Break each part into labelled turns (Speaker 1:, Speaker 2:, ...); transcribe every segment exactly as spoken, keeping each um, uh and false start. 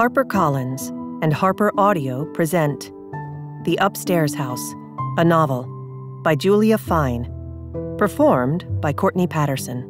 Speaker 1: HarperCollins and Harper Audio present The Upstairs House, a novel, by Julia Fine, performed by Courtney Patterson.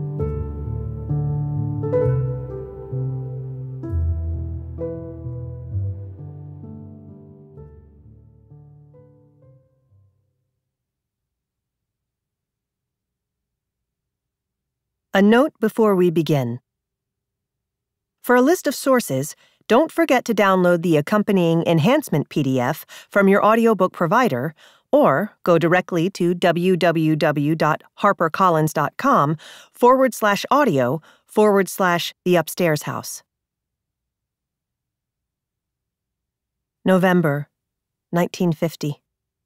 Speaker 1: A note before we begin. For a list of sources, don't forget to download the accompanying enhancement P D F from your audiobook provider, or go directly to www.harpercollins.com forward slash audio forward slash the upstairs house. November, nineteen fifty.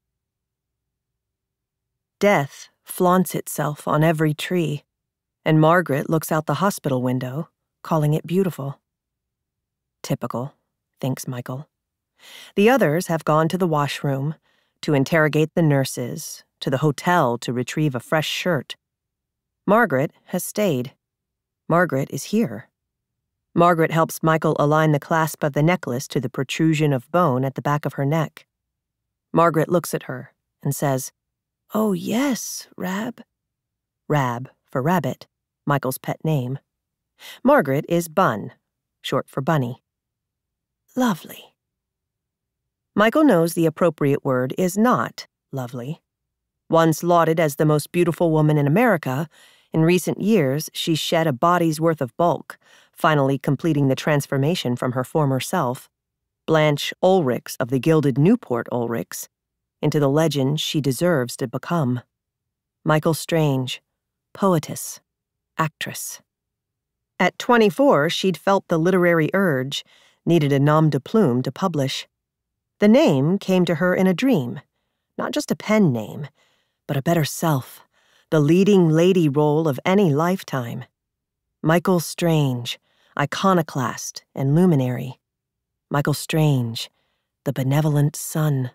Speaker 1: Death flaunts itself on every tree, and Margaret looks out the hospital window, calling it beautiful. Typical, thinks Michael. The others have gone to the washroom, to interrogate the nurses, to the hotel to retrieve a fresh shirt. Margaret has stayed. Margaret is here. Margaret helps Michael align the clasp of the necklace to the protrusion of bone at the back of her neck. Margaret looks at her and says, "Oh yes, Rab." Rab for rabbit, Michael's pet name. Margaret is Bun, short for Bunny. Lovely. Michael knows the appropriate word is not lovely. Once lauded as the most beautiful woman in America, in recent years she's shed a body's worth of bulk, finally completing the transformation from her former self, Blanche Ulrichs of the gilded Newport Ulrichs, into the legend she deserves to become. Michael Strange, poetess, actress. At twenty-four, she'd felt the literary urge, needed a nom de plume to publish. The name came to her in a dream, not just a pen name, but a better self, the leading lady role of any lifetime. Michael Strange, iconoclast and luminary. Michael Strange, the benevolent son.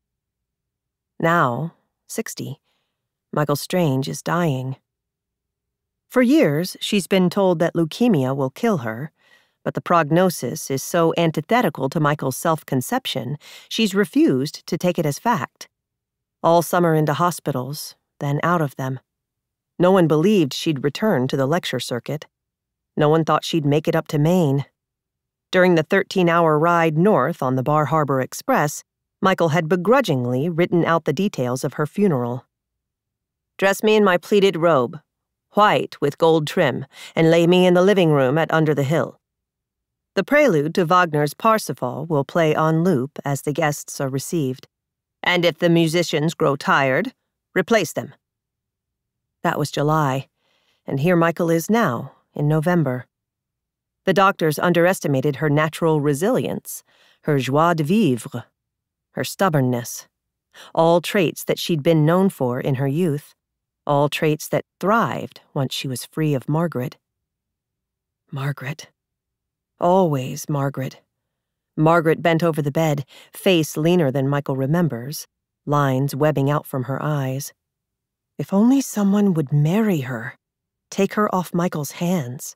Speaker 1: Now, sixty, Michael Strange is dying. For years, she's been told that leukemia will kill her, but the prognosis is so antithetical to Michael's self-conception, she's refused to take it as fact. All summer into hospitals, then out of them. No one believed she'd return to the lecture circuit. No one thought she'd make it up to Maine. During the thirteen-hour ride north on the Bar Harbor Express, Michael had begrudgingly written out the details of her funeral. "Dress me in my pleated robe, white with gold trim, and lay me in the living room at Under the Hill." The prelude to Wagner's Parsifal will play on loop as the guests are received. "And if the musicians grow tired, replace them." That was July, and here Michael is now, in November. The doctors underestimated her natural resilience, her joie de vivre, her stubbornness, all traits that she'd been known for in her youth. All traits that thrived once she was free of Margaret. Margaret. Always Margaret. Margaret bent over the bed, face leaner than Michael remembers, lines webbing out from her eyes. If only someone would marry her, take her off Michael's hands.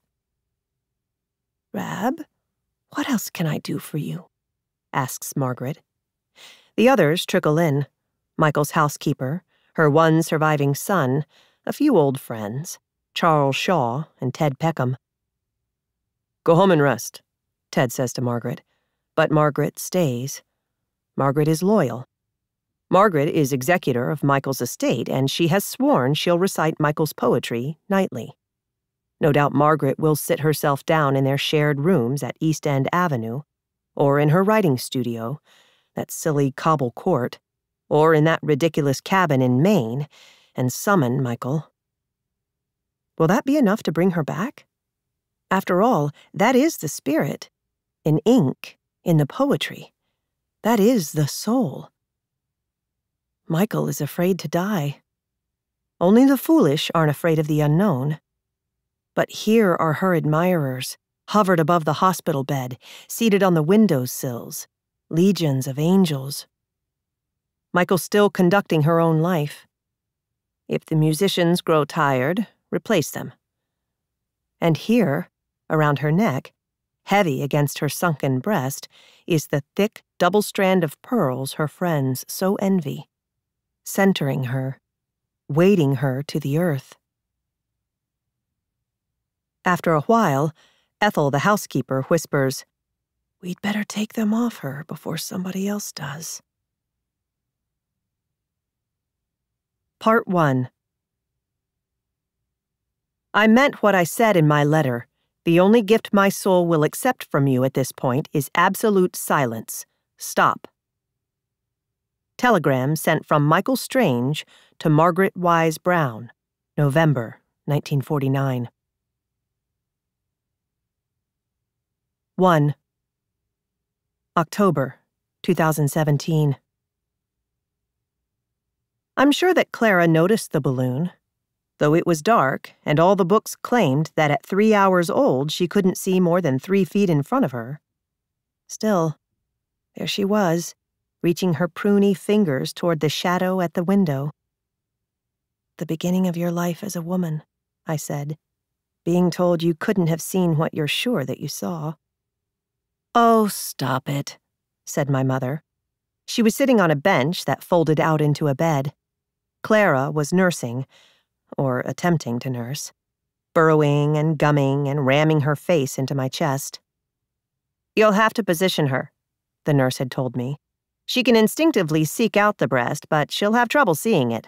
Speaker 1: "Rab, what else can I do for you?" asks Margaret. The others trickle in. Michael's housekeeper, her one surviving son, a few old friends, Charles Shaw and Ted Peckham. "Go home and rest," Ted says to Margaret, but Margaret stays. Margaret is loyal. Margaret is executor of Michael's estate, and she has sworn she'll recite Michael's poetry nightly. No doubt Margaret will sit herself down in their shared rooms at East End Avenue, or in her writing studio, that silly cobble court, or in that ridiculous cabin in Maine, and summon Michael. Will that be enough to bring her back? After all, that is the spirit. In ink, in the poetry. That is the soul. Michael is afraid to die. Only the foolish aren't afraid of the unknown. But here are her admirers, hovered above the hospital bed, seated on the window sills, legions of angels. Michael's still conducting her own life. If the musicians grow tired, replace them. And here, around her neck, Heavy against her sunken breast is the thick double strand of pearls her friends so envy, centering her, weighting her to the earth. After a while, Ethel, the housekeeper, whispers, "We'd better take them off her before somebody else does." Part one. I meant what I said in my letter. The only gift my soul will accept from you at this point is absolute silence. Stop. Telegram sent from Michael Strange to Margaret Wise Brown, November, nineteen forty-nine. one. October, two thousand seventeen. I'm sure that Clara noticed the balloon, though it was dark and all the books claimed that at three hours old she couldn't see more than three feet in front of her. Still, there she was, reaching her pruny fingers toward the shadow at the window. "The beginning of your life as a woman," I said, being told you couldn't have seen what you're sure that you saw. "Oh, stop it," said my mother. She was sitting on a bench that folded out into a bed. Clara was nursing, or attempting to nurse, burrowing and gumming and ramming her face into my chest. "You'll have to position her," the nurse had told me. "She can instinctively seek out the breast, but she'll have trouble seeing it."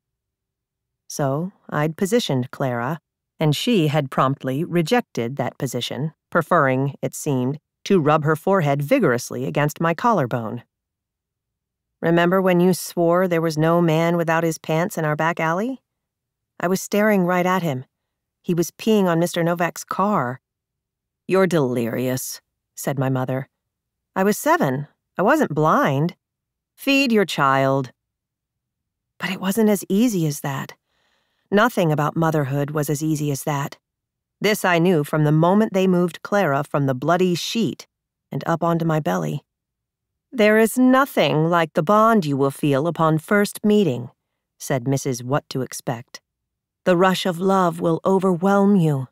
Speaker 1: So I'd positioned Clara, and she had promptly rejected that position, preferring, it seemed, to rub her forehead vigorously against my collarbone. "Remember when you swore there was no man without his pants in our back alley? I was staring right at him. He was peeing on Mister Novak's car." "You're delirious," said my mother. "I was seven. I wasn't blind. Feed your child." But it wasn't as easy as that. Nothing about motherhood was as easy as that. This I knew from the moment they moved Clara from the bloody sheet and up onto my belly. "There is nothing like the bond you will feel upon first meeting," said Missus What to Expect. "The rush of love will overwhelm you."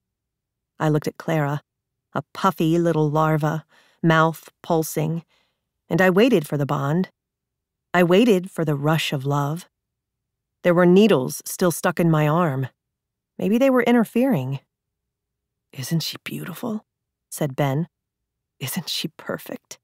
Speaker 1: I looked at Clara, a puffy little larva, mouth pulsing, and I waited for the bond. I waited for the rush of love. There were needles still stuck in my arm. Maybe they were interfering. "Isn't she beautiful?" said Ben. "Isn't she perfect?"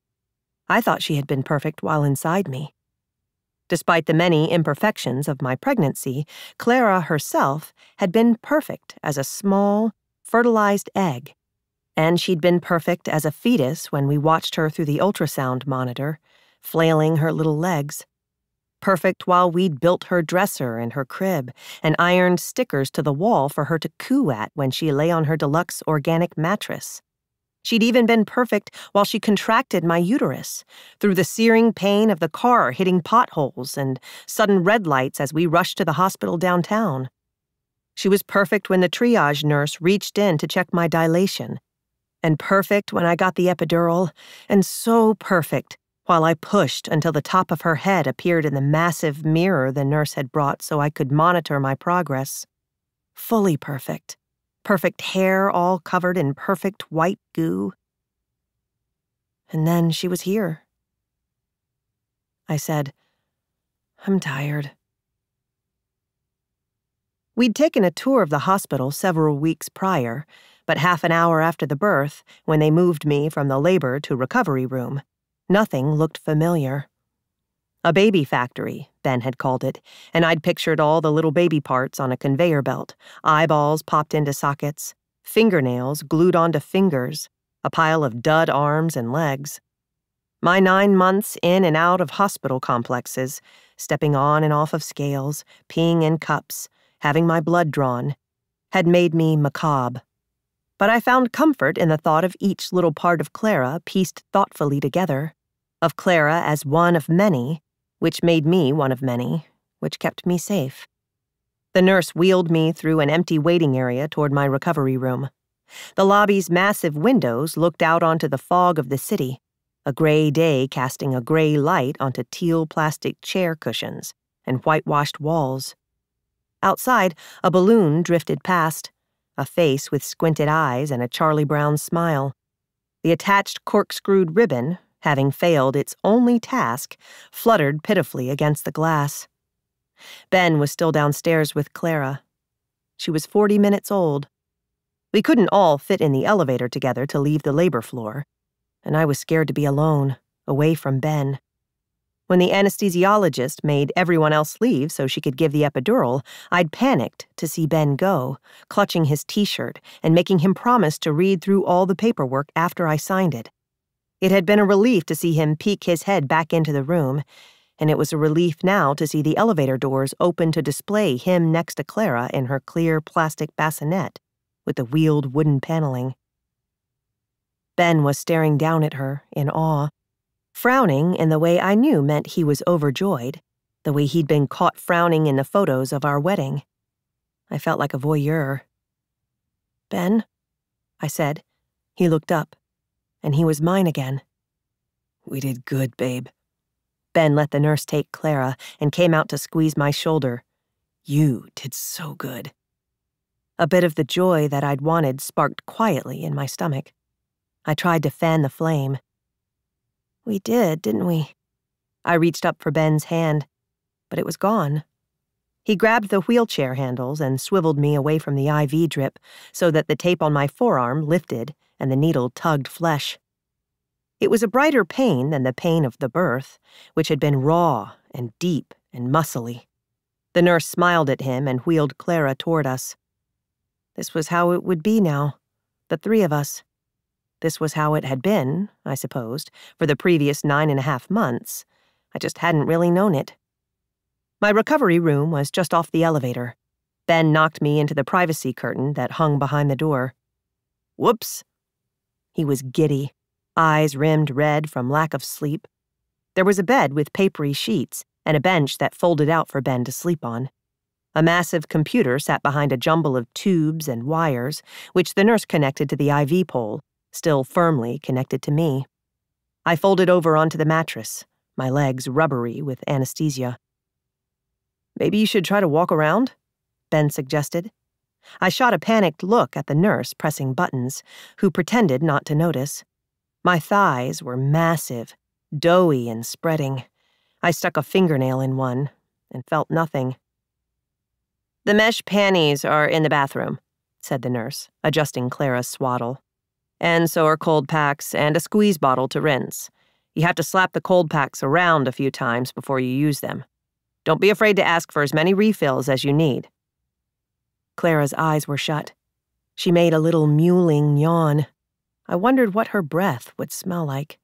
Speaker 1: I thought she had been perfect while inside me. Despite the many imperfections of my pregnancy, Clara herself had been perfect as a small, fertilized egg, and she'd been perfect as a fetus when we watched her through the ultrasound monitor, flailing her little legs. Perfect while we'd built her dresser and her crib and ironed stickers to the wall for her to coo at when she lay on her deluxe organic mattress. She'd even been perfect while she contracted my uterus, through the searing pain of the car hitting potholes and sudden red lights as we rushed to the hospital downtown. She was perfect when the triage nurse reached in to check my dilation, and perfect when I got the epidural, and so perfect while I pushed until the top of her head appeared in the massive mirror the nurse had brought so I could monitor my progress. Fully perfect. Perfect hair all covered in perfect white goo. And then she was here. I said, "I'm tired." We'd taken a tour of the hospital several weeks prior, but half an hour after the birth, when they moved me from the labor to recovery room, nothing looked familiar. A baby factory, Ben had called it, and I'd pictured all the little baby parts on a conveyor belt, eyeballs popped into sockets, fingernails glued onto fingers, a pile of dud arms and legs. My nine months in and out of hospital complexes, stepping on and off of scales, peeing in cups, having my blood drawn, had made me macabre. But I found comfort in the thought of each little part of Clara pieced thoughtfully together, of Clara as one of many, which made me one of many, which kept me safe. The nurse wheeled me through an empty waiting area toward my recovery room. The lobby's massive windows looked out onto the fog of the city, a gray day casting a gray light onto teal plastic chair cushions and whitewashed walls. Outside, a balloon drifted past, a face with squinted eyes and a Charlie Brown smile. The attached corkscrewed ribbon, having failed its only task, fluttered pitifully against the glass. Ben was still downstairs with Clara. She was forty minutes old. We couldn't all fit in the elevator together to leave the labor floor, and I was scared to be alone, away from Ben. When the anesthesiologist made everyone else leave so she could give the epidural, I'd panicked to see Ben go, clutching his t-shirt and making him promise to read through all the paperwork after I signed it. It had been a relief to see him peek his head back into the room, and it was a relief now to see the elevator doors open to display him next to Clara in her clear plastic bassinet with the wheeled wooden paneling. Ben was staring down at her in awe, frowning in the way I knew meant he was overjoyed, the way he'd been caught frowning in the photos of our wedding. I felt like a voyeur. "Ben?" I said. He looked up, and he was mine again. "We did good, babe." Ben let the nurse take Clara and came out to squeeze my shoulder. "You did so good." A bit of the joy that I'd wanted sparked quietly in my stomach. I tried to fan the flame. "We did, didn't we?" I reached up for Ben's hand, but it was gone. He grabbed the wheelchair handles and swiveled me away from the I V drip so that the tape on my forearm lifted and the needle tugged flesh. It was a brighter pain than the pain of the birth, which had been raw and deep and muscly. The nurse smiled at him and wheeled Clara toward us. This was how it would be now, the three of us. This was how it had been, I supposed, for the previous nine and a half months. I just hadn't really known it. My recovery room was just off the elevator. Ben knocked me into the privacy curtain that hung behind the door. "Whoops." He was giddy, eyes rimmed red from lack of sleep. There was a bed with papery sheets and a bench that folded out for Ben to sleep on. A massive computer sat behind a jumble of tubes and wires, which the nurse connected to the I V pole, still firmly connected to me. I folded over onto the mattress, my legs rubbery with anesthesia. "Maybe you should try to walk around?" Ben suggested. I shot a panicked look at the nurse pressing buttons, who pretended not to notice. My thighs were massive, doughy and spreading. I stuck a fingernail in one and felt nothing. "The mesh panties are in the bathroom," said the nurse, adjusting Clara's swaddle. "And so are cold packs and a squeeze bottle to rinse. You have to slap the cold packs around a few times before you use them. Don't be afraid to ask for as many refills as you need." Clara's eyes were shut. She made a little mewling yawn. I wondered what her breath would smell like.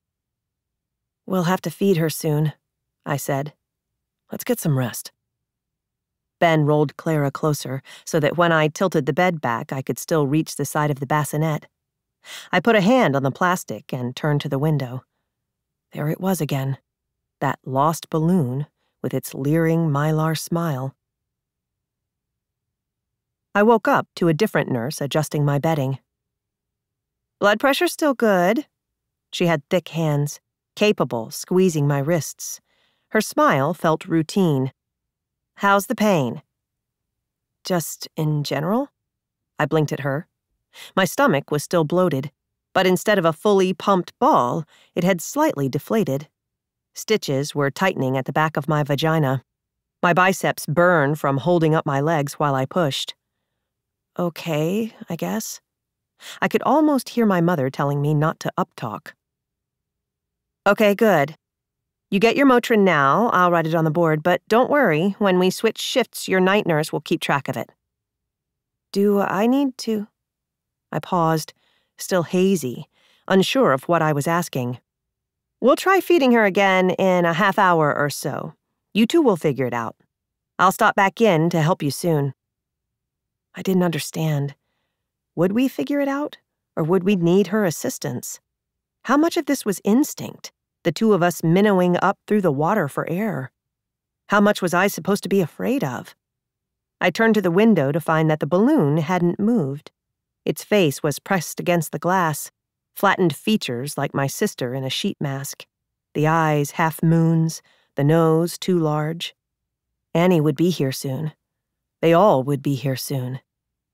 Speaker 1: "We'll have to feed her soon," I said. "Let's get some rest." Ben rolled Clara closer so that when I tilted the bed back, I could still reach the side of the bassinet. I put a hand on the plastic and turned to the window. There it was again, that lost balloon with its leering mylar smile. I woke up to a different nurse adjusting my bedding. "Blood pressure still good." She had thick hands, capable squeezing my wrists. Her smile felt routine. "How's the pain?" "Just in general?" I blinked at her. My stomach was still bloated, but instead of a fully pumped ball, it had slightly deflated. Stitches were tightening at the back of my vagina. My biceps burned from holding up my legs while I pushed. "Okay, I guess." I could almost hear my mother telling me not to uptalk. "Okay, good. You get your Motrin now, I'll write it on the board, but don't worry, when we switch shifts, your night nurse will keep track of it." "Do I need to?" I paused, still hazy, unsure of what I was asking. "We'll try feeding her again in a half hour or so. You two will figure it out. I'll stop back in to help you soon." I didn't understand. Would we figure it out, or would we need her assistance? How much of this was instinct, the two of us minnowing up through the water for air? How much was I supposed to be afraid of? I turned to the window to find that the balloon hadn't moved. Its face was pressed against the glass, flattened features like my sister in a sheet mask, the eyes half moons, the nose too large. Annie would be here soon. They all would be here soon.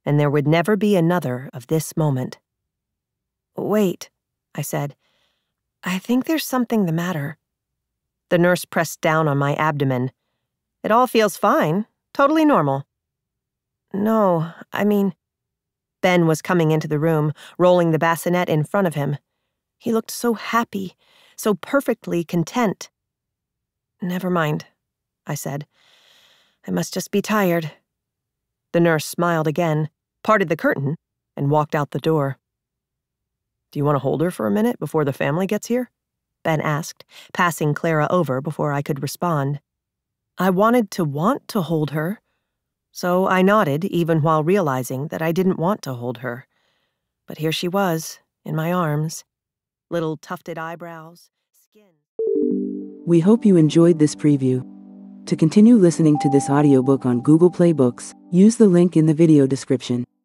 Speaker 1: and there would never be another of this moment. "Wait," I said. "I think there's something the matter." The nurse pressed down on my abdomen. "It all feels fine, totally normal." "No, I mean..." Ben was coming into the room, rolling the bassinet in front of him. He looked so happy, so perfectly content. "Never mind," I said. "I must just be tired." The nurse smiled again, parted the curtain, and walked out the door. "Do you want to hold her for a minute before the family gets here?" Ben asked, passing Clara over before I could respond. I wanted to want to hold her, so I nodded even while realizing that I didn't want to hold her. But here she was, in my arms. Little tufted eyebrows, skin...
Speaker 2: We hope you enjoyed this preview. To continue listening to this audiobook on Google Play Books, use the link in the video description.